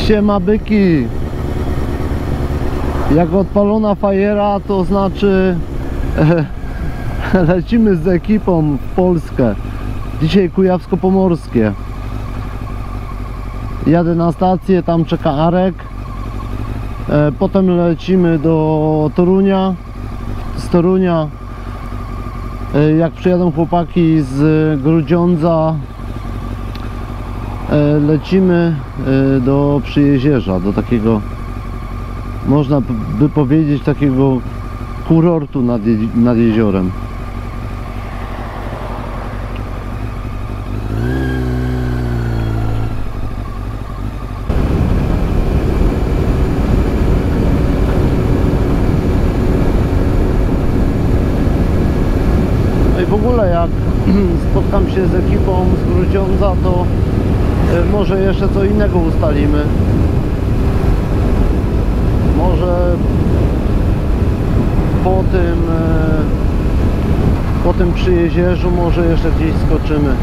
Siema byki. Jak odpalona fajera, to znaczy lecimy z ekipą w Polskę. Dzisiaj Kujawsko-Pomorskie. Jadę na stację, tam czeka Arek. Potem lecimy do Torunia. Z Torunia, jak przyjadą chłopaki z Grudziądza, lecimy do Przyjezierza, do takiego, można by powiedzieć, takiego kurortu nad jeziorem. No i w ogóle jak spotkam się z ekipą z Grudziądza, to może jeszcze co innego ustalimy. Może po tym Przyjezierzu może jeszcze gdzieś skoczymy.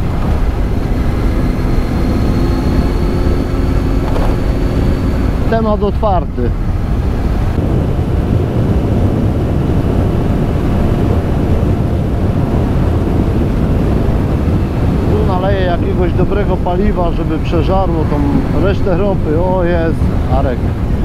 Temat otwarty. Tu naleję jakiegoś dobrego paliwa, żeby przeżarło tą resztę ropy. O, jest Arek.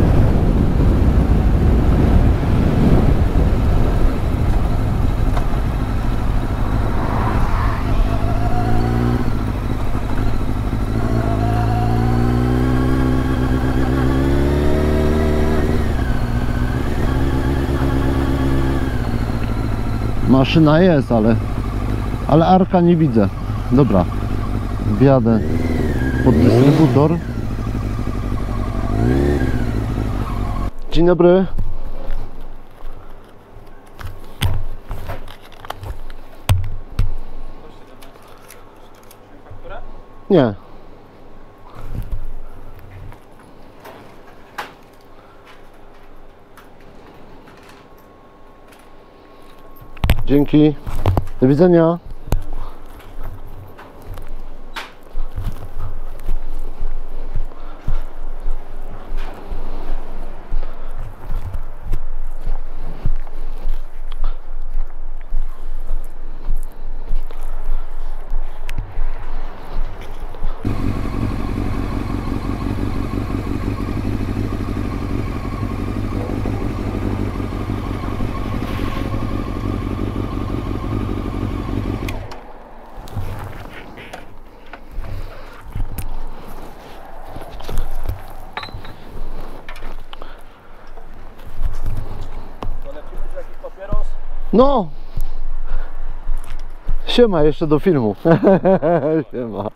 Maszyna jest, ale Arka nie widzę. Dobra, wjadę pod dystrybutor. Dzień dobry. Nie. Dzięki. Do widzenia. No. Siema, jeszcze do filmu. Siema.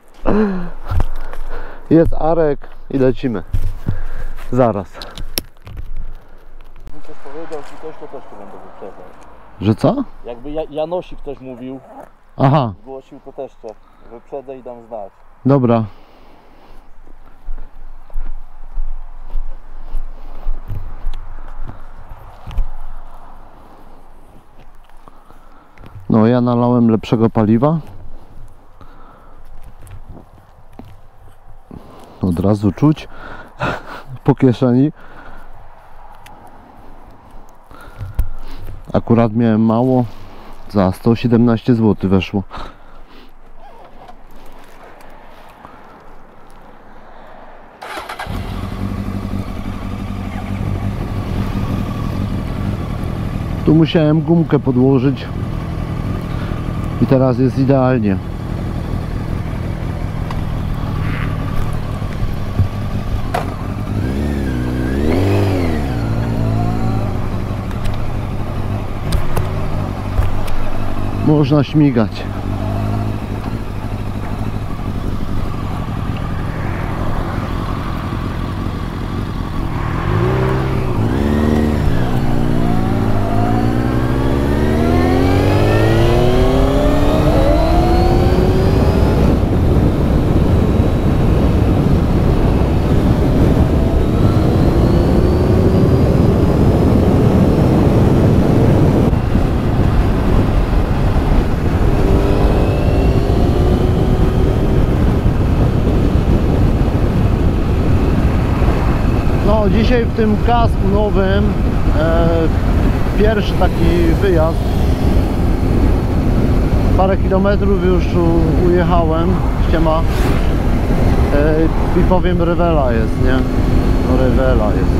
Jest Arek i lecimy. Zaraz. Jakby ktoś powiedział ci coś, to też tu będę wyprzedzał. Że co? Jakby Janosi ktoś mówił, Aha. zgłosił, to też cię wyprzedzę i dam znać. Dobra. No, ja nalałem lepszego paliwa. Od razu czuć po kieszeni. Akurat miałem mało. Za 117 zł weszło. Tu musiałem gumkę podłożyć. I teraz jest idealnie. Można śmigać. No, dzisiaj w tym kasku nowym pierwszy taki wyjazd. Parę kilometrów już ujechałem, ściema. I powiem, rewela jest, nie? No, rewela jest.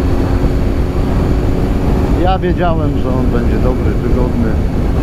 Ja wiedziałem, że on będzie dobry, wygodny.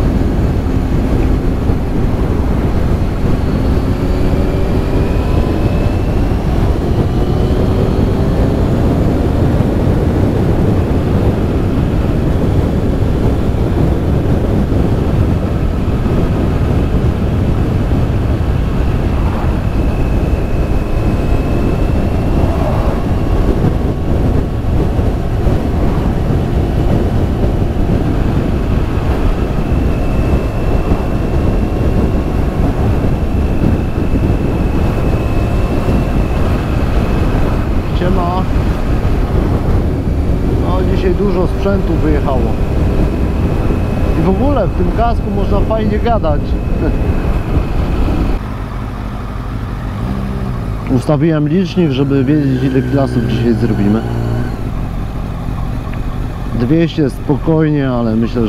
No, dzisiaj dużo sprzętu wyjechało. I w ogóle w tym kasku można fajnie gadać. Ustawiłem licznik, żeby wiedzieć, ile kilasów dzisiaj zrobimy. 200 spokojnie, ale myślę,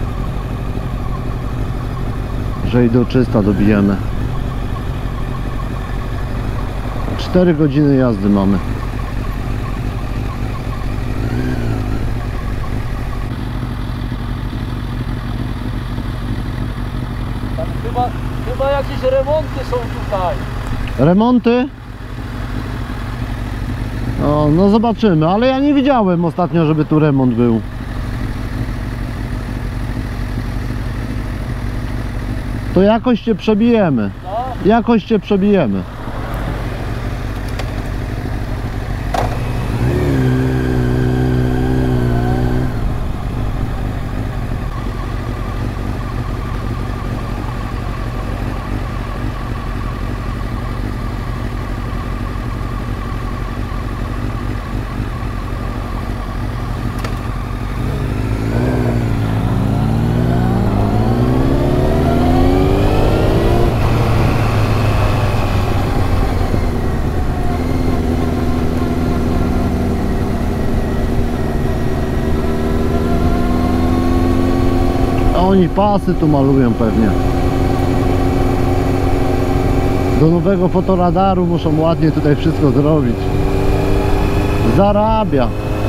że i do 300 dobijemy. 4 godziny jazdy mamy. Tam chyba jakieś remonty są tutaj. Remonty? No zobaczymy, ale ja nie widziałem ostatnio, żeby tu remont był. To jakoś cię przebijemy. No. Jakoś cię przebijemy. Oni pasy tu malują pewnie. Do nowego fotoradaru muszą ładnie tutaj wszystko zrobić. Zarabia.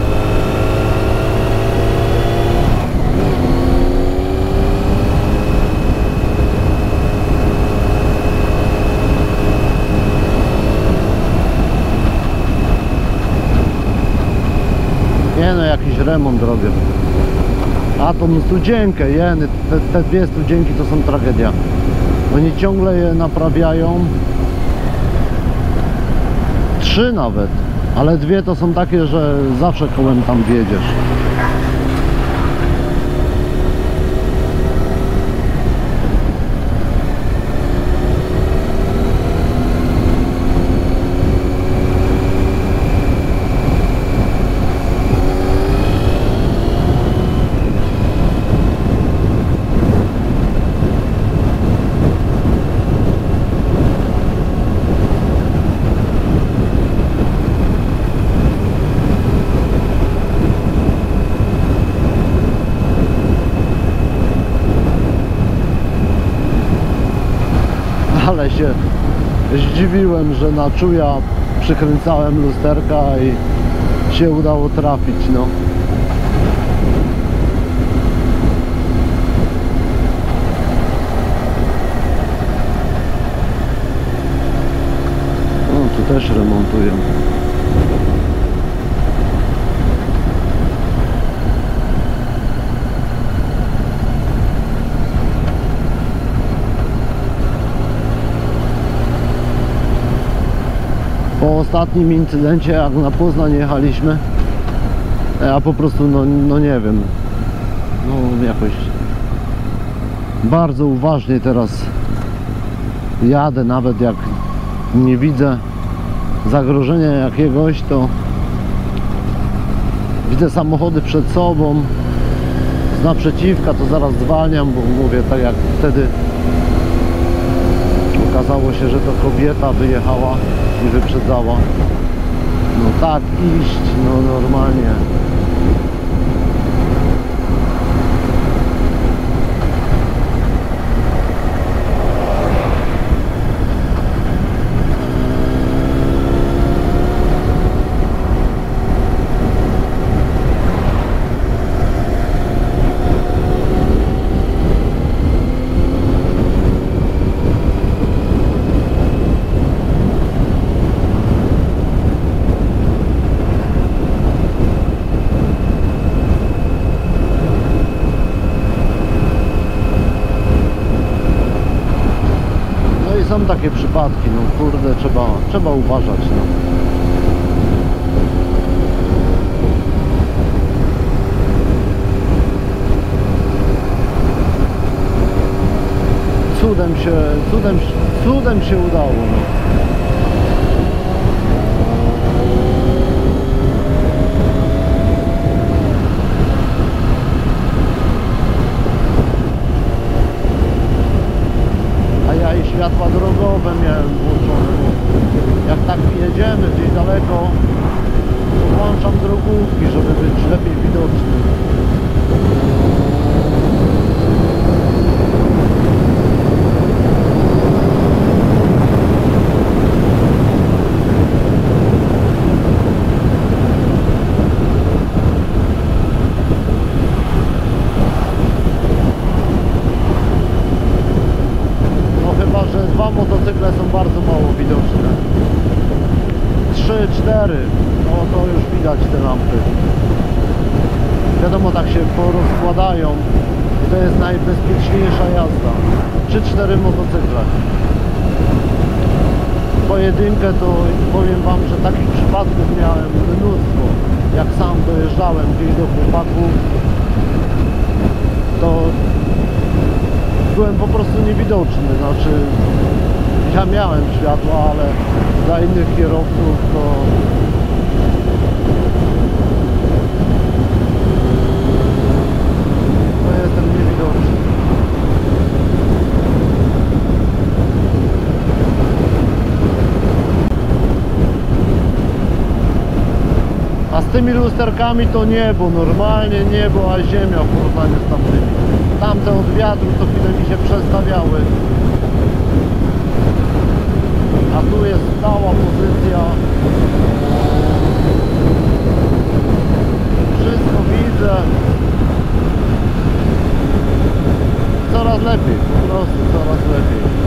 Nie no, jakiś remont robię. A tą studzienkę, jeny, te dwie studzienki to są tragedia. Oni ciągle je naprawiają. 3 nawet. Ale dwie to są takie, że zawsze kołem tam wjedziesz. Ale się zdziwiłem, że na czuja przykręcałem lusterka i się udało trafić, no. O, tu też remontują. Po ostatnim incydencie, jak na Poznań jechaliśmy, ja po prostu, no nie wiem, no jakoś bardzo uważnie teraz jadę, nawet jak nie widzę zagrożenia jakiegoś, to widzę samochody przed sobą, z naprzeciwka, to zaraz zwalniam, bo mówię, tak jak wtedy okazało się, że to kobieta wyjechała i wyprzedzała. No tak iść, no normalnie. Są takie przypadki, no kurde, trzeba uważać, no. Cudem się udało, no. Światła drogowe miałem włączone. Jak tak jedziemy gdzieś daleko, to włączam drogówki, żeby być lepiej widoczny. Dwa motocykle są bardzo mało widoczne. 3, 4, no to już widać te lampy. Wiadomo, tak się porozkładają i to jest najbezpieczniejsza jazda. 3-4 motocykle. Pojedynkę to powiem wam, że takich przypadków miałem mnóstwo. Jak sam dojeżdżałem gdzieś do chłopaków, to byłem po prostu niewidoczny, znaczy ja miałem światła, ale dla innych kierowców to jestem niewidoczny. A z tymi lusterkami to niebo, normalnie niebo, a ziemia w porównaniu z tamtymi. Tamte od wiatru co chwilę mi się przestawiały. A tu jest stała pozycja. Wszystko widzę. Coraz lepiej, po prostu coraz lepiej.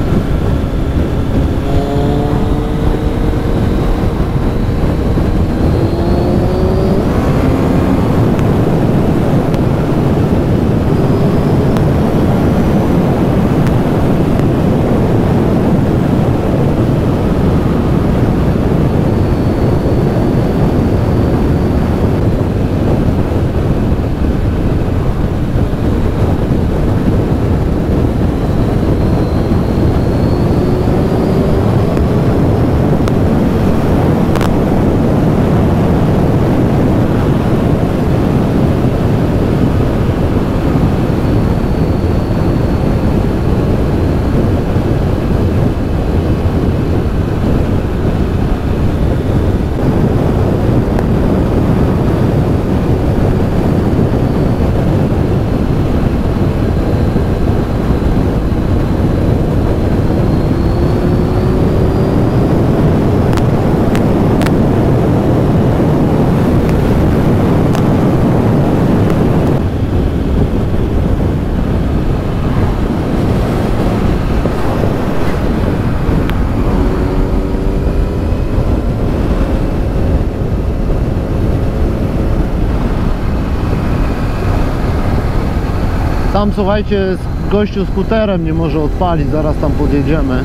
Tam słuchajcie, gościu skuterem nie może odpalić, zaraz tam podjedziemy.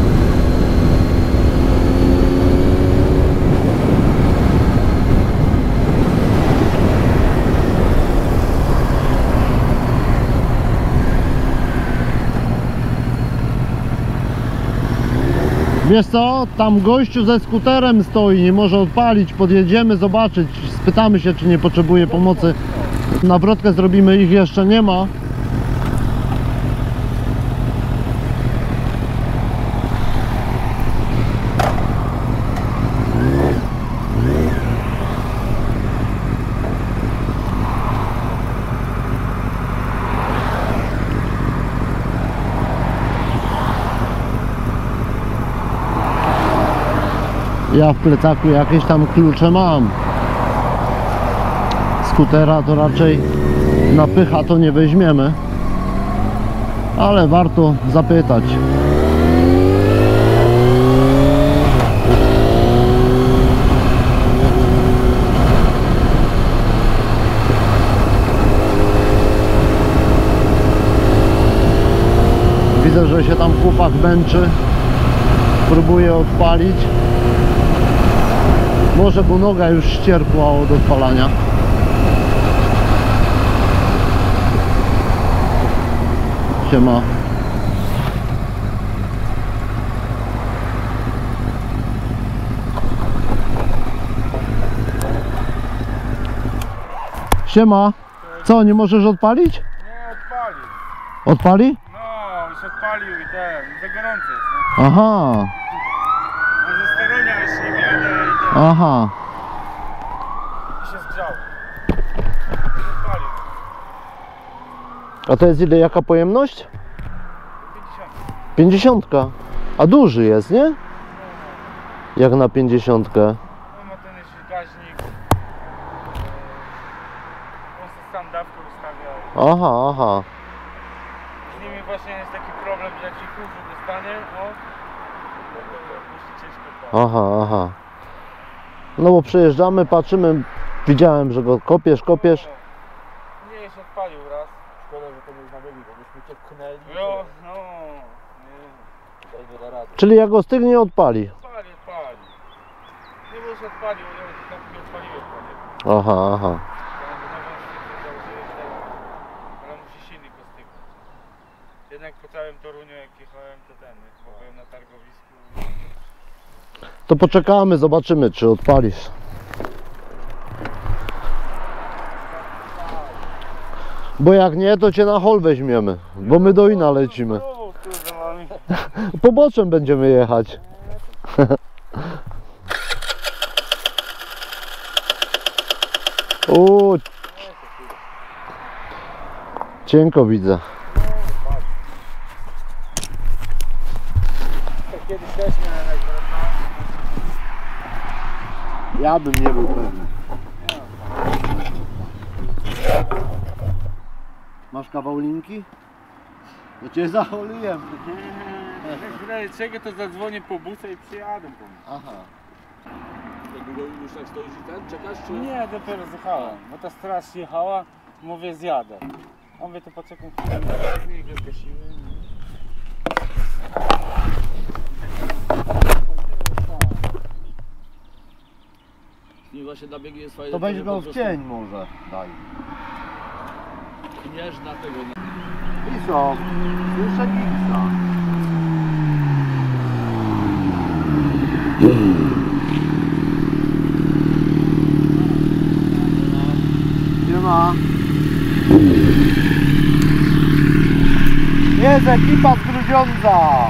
Wiesz co, tam gościu ze skuterem stoi, nie może odpalić, podjedziemy zobaczyć, spytamy się, czy nie potrzebuje pomocy. Nawrotkę zrobimy, ich jeszcze nie ma. Ja w plecaku jakieś tam klucze mam. Skutera to raczej na pycha to nie weźmiemy, ale warto zapytać. Widzę, że się tam chłopak męczy, próbuje odpalić. Może bo noga już ścierpła od odpalania. Siema. Siema. Co, nie możesz odpalić? Nie, odpalił. Odpali? No, już odpalił i za gorąco jest, nie? Aha. No ze steronia jeszcze nie jadę Aha. i się zgrzał. Odpalił. A to jest ile, jaka pojemność? 50. 50. A duży jest, nie? Jak na 50. No ma ten jeszcze gaźnik. On sobie sam dawkę ustawia. Aha, aha. Z nimi właśnie jest taki problem, że jak się kurzu dostanie, o, to jeszcze ciężko palić. Aha, aha. No bo przejeżdżamy, patrzymy. Widziałem, że go kopiesz. Nie, już odpalił raz. Szkoda, że to nie znamieni, bo byśmy cię pchnęli. Jo, no, nie. Dajmy na radę. Czyli jak ostygnie, odpali. Odpali. Nie, bo już odpalił, ja tak nie odpaliłem prawie. Aha, aha. Ale musi silnik ostygnąć. Jednak po całym Toruniu jak jechałem to chyba byłem na targowisku. To poczekamy, zobaczymy, czy odpalisz. Bo jak nie, to cię na hol weźmiemy, bo my do Ina lecimy. O, kurde, mamy. Poboczem będziemy jechać. O, cienko widzę. Kiedyś też miałem jak wracałem. Ja bym nie był pewny. Masz kawał linki? To cię zaholuję. Jak czego to zadzwonię po busę i przyjadę po mnie. Aha. Jak długo już tak stoisz i ten, czekasz czy? Nie, dopiero zjechałem, bo ta straż jechała, mówię zjadę. A mówię to poczekam chwilę, i go zgasiłem. Nie, właśnie dla biegi jest fajne. To weź że go po w prostu cień może. Daj. Pchniesz na tego. I co? Słyszę gipsa. Nie ma. Jest ekipa z Grudziądza.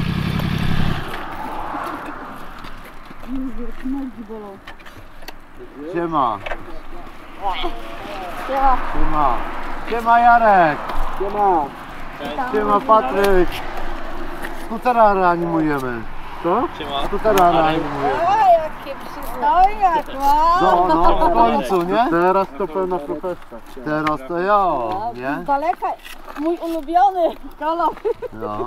Siema. Siema. Siema Jarek. Siema. Siema Patryk. Skutera reanimujemy. Co? Siema. Skutera reanimujemy. O, jakie przystojniak, No, wow! no, w końcu, nie? Teraz to pełna profesja. Teraz to ja, nie? Z daleka mój ulubiony kolor. No.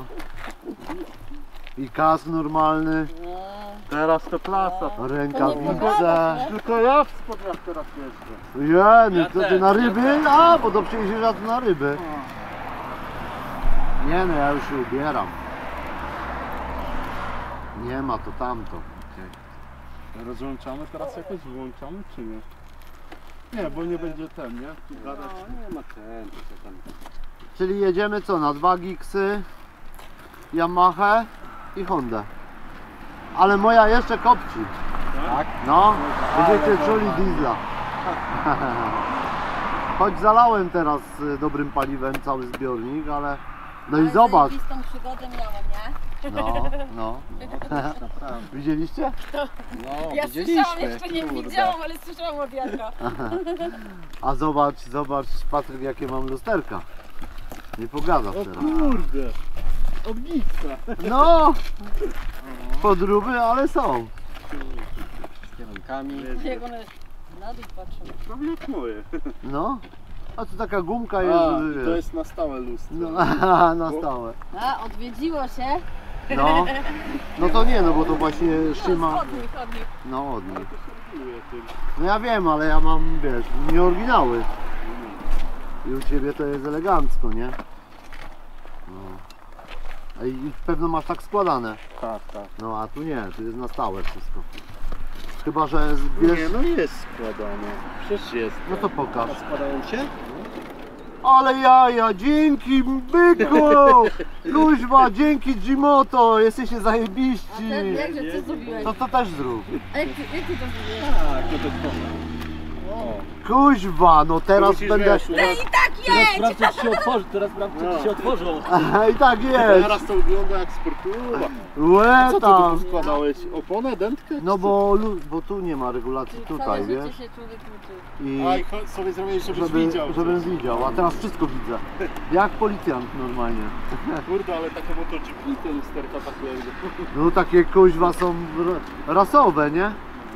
I kas normalny, Teraz to klasa. rękawice. Tylko ja w spodniach teraz jeżdżę. Jeny, Ja co ty też, na ja ryby? A, bo do przyjrzysz tu na ryby. Nie no, ja już się ubieram. Nie ma to tamto. Rozłączamy teraz jakoś, wyłączamy czy nie? Nie, bo nie będzie ten, nie? Tu gadać. Nie ma ten, to się tam. Czyli jedziemy co, na 2 gigsy, Yamaha i Honda. Ale moja jeszcze kopci. Tak? No, będziecie czuli diesla. Choć zalałem teraz dobrym paliwem cały zbiornik, ale... No i zobacz. Tą przygodę miałem, nie? No. Widzieliście? No, Ja słyszałam, jeszcze nie widziałam, ale słyszałam od Jarka. A zobacz, Patryk, jakie mam lusterka. Nie pogadasz teraz. Kurde! Ogniska! No! Podróby, ale są. kierunkami. Jak one na dół patrzą. Prawie jak moje. No. A tu taka gumka A, jest, i to jest na stałe lustro. no, na stałe. A, odwiedziło się. No. No to nie, no bo to właśnie trzyma. Chodnik. No od nich. To serwuje tym. No ja wiem, ale ja mam, wiesz, nie oryginały. I u ciebie to jest elegancko, nie? No. A i pewno masz tak składane. Tak, tak. No a tu nie, tu jest na stałe wszystko. Chyba, że wiesz. Nie, no jest składane. Przecież jest. No to pokaż. A składają się? Ale jaja, dzięki byku! Kuźwa, dzięki Gimoto, jesteście A zajebiści. ten, jakże, co zrobiłeś? To też zrób. A jak ty to zrobiłeś? Tak, no to o. Kuźwa, no teraz Musisz, będę. wiesz, I tak Teraz jedź! sprawdź, czy się otworzy, teraz sprawdź, czy się otworzą. I tak jest. Teraz to wygląda jak sportowa. Łe Co ty tam. tu składałeś? Oponę, dętkę? No bo tu nie ma regulacji tutaj, Całe wiesz? życie się człowiek uczy. I Aj, sobie zrobiłeś, żebyś widział. żebym widział, a teraz wszystko widzę. Jak policjant normalnie. Kurde, ale takie MotoGP, te lusterka takie. No takie kuźwa są rasowe, nie?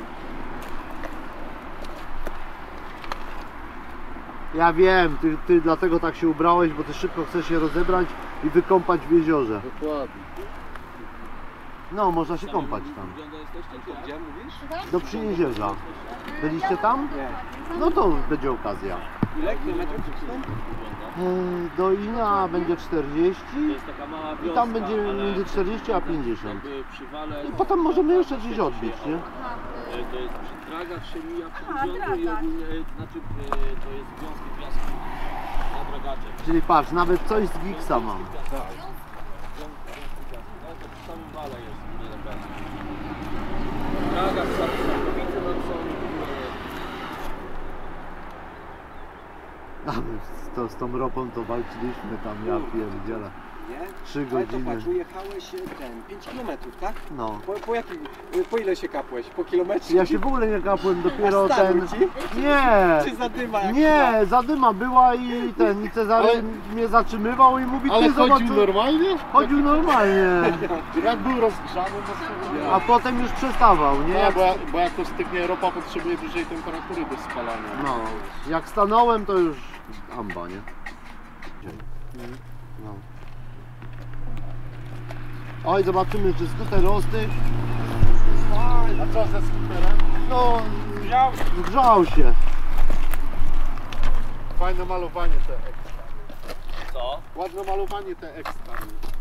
Ja wiem, ty dlatego tak się ubrałeś, bo ty szybko chcesz się rozebrać i wykąpać w jeziorze. Dokładnie. No, można się kąpać tam. Gdzie mówisz? Do Przyjezierza. Byliście tam? Nie. No to będzie okazja. Ile kilometrów stąd? Do Ina będzie 40 To jest taka mała i wioska, tam będzie ale między 40 a 50. jakby przywale... I potem możemy jeszcze gdzieś odbić, nie? To jest przy Dragach się mija A, przy brzegu i Dragach. ogólnie, znaczy to jest Wiązki Piasku na Dragacze. Czyli patrz, nawet coś z Giggsa mam. Tak. No to przy samym wale jest nielegalnie. Dragach, Sakowice tam są. A my z tą ropą to walczyliśmy tam, ja pierdzielę. Nie? 3 Ale to godziny. patrz, ujechałeś 5 km, tak? No. Po ile się kapłeś? Po kilometrze? Ja się w ogóle nie kapłem, dopiero A stanął ten... ci? Nie! Czy zadyma jak Nie, zadyma była i Cezary Ale- mnie zatrzymywał i mówi, Ale ty zobacz, chodził co- normalnie? chodził normalnie, Jak był rozgrzany, to a potem już przestawał, nie? nie, Jak, bo jak to styknie, ropa potrzebuje dużej temperatury do spalania. no, jak stanąłem, to już amba, nie? No. Oj, zobaczymy, czy skuter ostygł. A co ze skuterem? No, Wziął. zgrzał się. Fajne malowanie te ekstra. Co? Ładne malowanie te ekstra.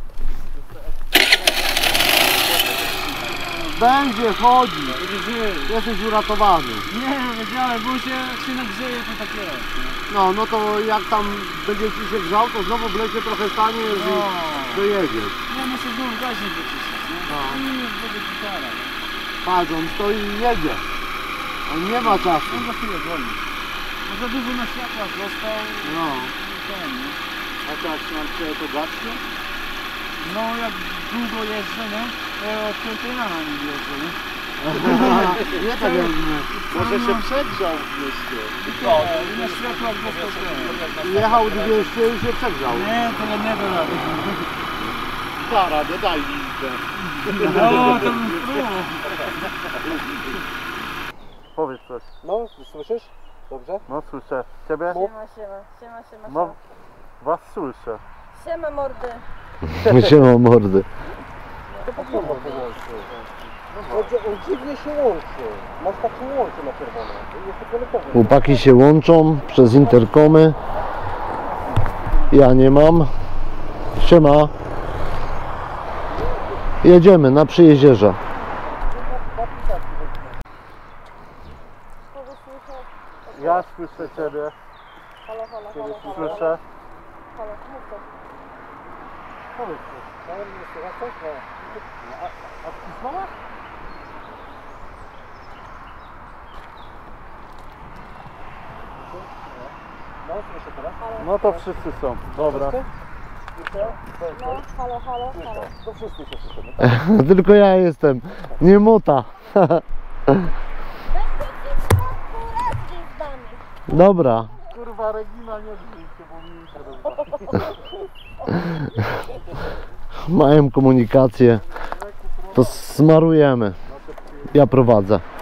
Będzie, chodzi. Jesteś uratowany. Nie, wiedziałem, bo się jak się nagrzeje, to tak jest. No to jak tam będzie ci się grzał, to znowu w lesie trochę staniesz i dojedziesz. Nie, muszę znów gaźnik wyciszyć, nie? No. I już będzie gitara. Patrz, on stoi i jedzie. On nie ma czasu. On za chwilę dzwoni. Bo za dużo na światłach został. No. Ten, nie? A to jak się nam to gaśnie? No jak długo jeżdżę, nie? Od 5 rana nie jeżdżę, nie? Nie tak jak my. Może się przegrzał w mieście. No, i na światłach został ten. Jechał 200 i się przegrzał. Nie, to ja nie da rady. Da radę, daj mi idę. No, to bym spróbował. Powiedz coś. No, słyszysz? Dobrze? No słyszę. Ciebie? Siema. No, was słyszę. Siema mordy. Siema mordy. On dziwnie się łączy. Masz taki łączy na czerwono. Jest fioletowy. Chłopaki się łączą przez interkomy. Ja nie mam. Siema. Jedziemy na Przyjezierza. Ja słyszę Ciebie. Halo. Słyszę. Halo, mów to. No to wszyscy są. Dobra. No, halo. To wszyscy się słyszymy. Tylko ja jestem. Nie mota. Dobra. Kurwa, Regina nie dzwoncie, bo mi się rozwali. Mają komunikację. To smarujemy. Ja prowadzę.